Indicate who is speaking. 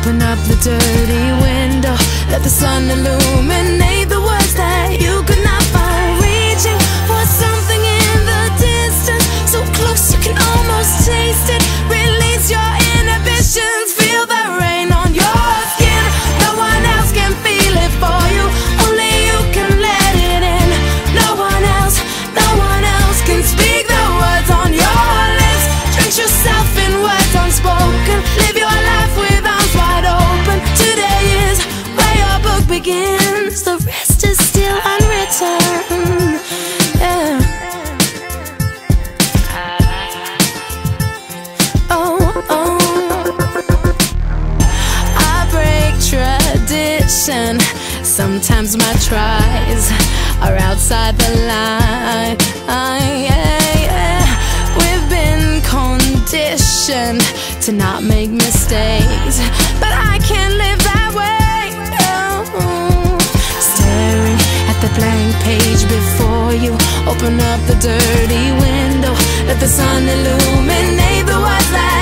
Speaker 1: Open up the dirty window, let the sun illuminate the words that you could not find. Reaching for something in the distance, so close you can almost taste it. Release your inhibitions, feel the rain on your skin. No one else can feel it for you, only you can let it in. No one else can speak the words on your lips. Drench yourself in words unspoken, live your life with arms wide open. Today is where your book begins, the rest is still unwritten. Yeah. I break tradition. Sometimes my tries are outside the line. We've been conditioned to not make mistakes, but I can't live that way. Staring at the blank page before you, open up the dirty window, let the sun illuminate the words that